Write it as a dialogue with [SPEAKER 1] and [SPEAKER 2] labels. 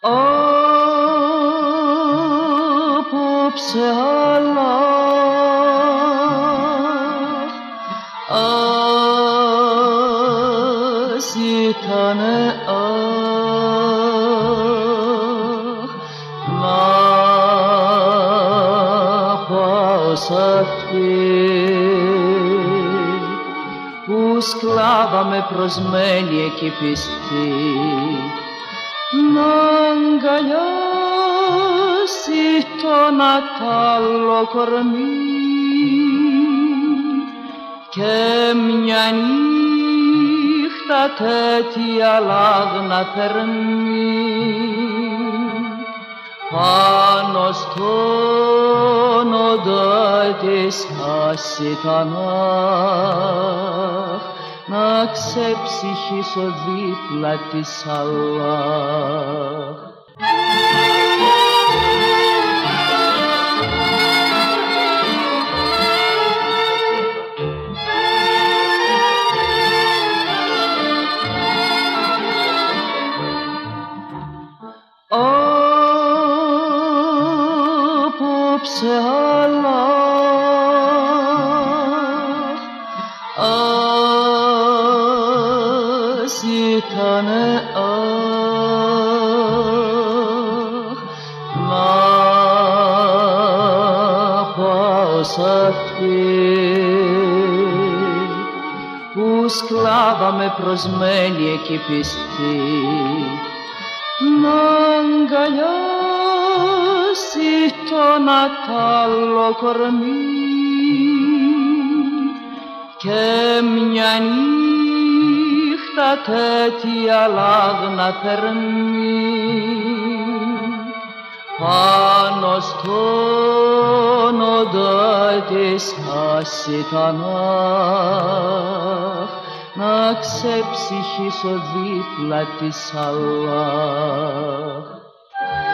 [SPEAKER 1] Απόψε Αλλάχ, ας ήτανε να πάω σ' αυτή που σκλάβα με προσμένη εκεί πιστή, να αγκαλιάσει τον ατάλλο κορμί και μια νύχτα τέτοια λάγνα θερμή πάνω στον όντα της ασιτανάχ να ξεψυχήσω δίπλα της Αλλάχ. Απόψε Αλλάχ, ας ήτανε να πάω σ' αυτή που σκλάβα με προσμένη εκεί πιστή, να αγκαλιάσει τον ατάλλο κορμί και μια νύχτα τέτοια λάγνα θερμή πάνω στον όντα της ασιτανάχ να ξεψυχήσω δίπλα της Αλλάχ.